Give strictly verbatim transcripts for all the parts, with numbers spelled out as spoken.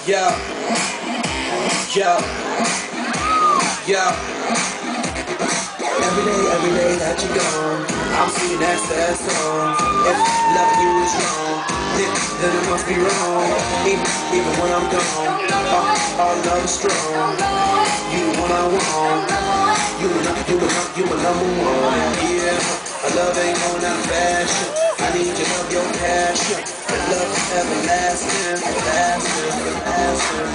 Yo, yo, yo. Every day, every day that you're gone, I'm seeing that sad song. If loving you is wrong, then, then it must be wrong. Even, even when I'm gone, our, our love is strong. You the one I want. You, you, you, you my number one. Yeah, our love ain't going out of fashion. I need your love, your passion. Your love is everlasting, lasting, lasting,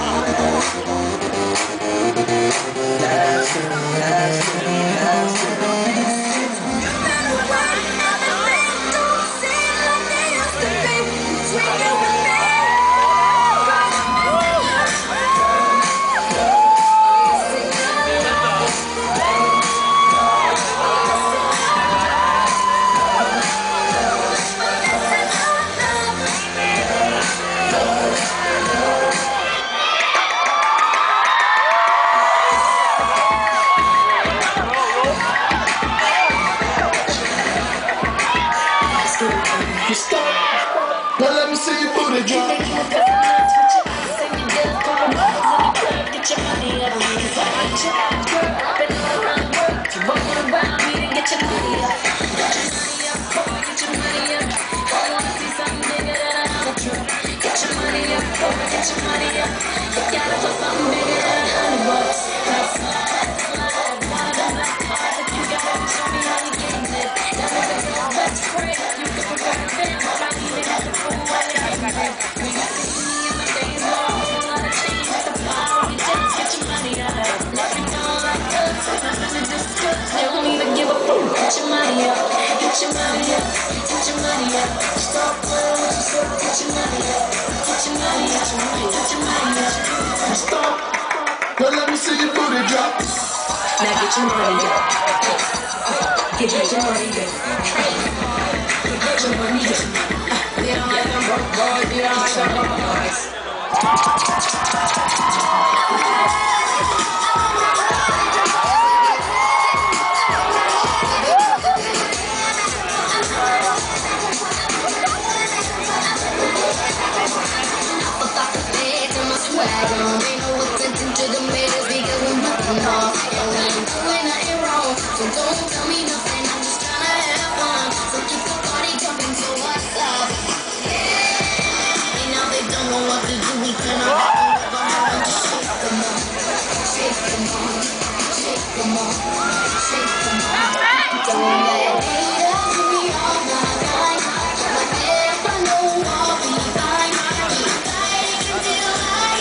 lasting, lasting, lasting, lasting. No matter what, everything don't seem like they used to be between you and me. You stop. Now let me see your booty drop. Get your money up. Get your money up. Get your money up. I wanna see something bigger than another truck. Get your money up. Get your money up. You gotta put something bigger than a hundred bucks. That's slide. One of them black cards. If you got it, show me how you getting it. That was a girl best friend. You can prefer a fan, but I even have to fool while you're getting it. When you see me in my days lost, a lot of change with the power of your dance. Get your money up. Let me know like us. Nothing to discuss. They won't even give a fuck. Get your money up. Get your money up. Get your money up. Stop playing with yourself. Get your money up. Get your money up. Get your money up. Stop. Now let me see your booty drop. Now get your money up. Get, get your money up. Get your money up. We don't like them broke boys. We don't like them broke boys. Ain't no attention to the mirrors because I'm nothing off. And we ain't doing nothing wrong, so don't tell me nothing. I'm just tryna have fun, so keep the party jumping. So what's up? And now they don't know what to do. We turn our back and we're gonna shake them on, shake them on, shake them on, shake them on. Don't let haters put me on my mind, but if I know I'll be fine, keep fighting until I.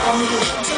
on me.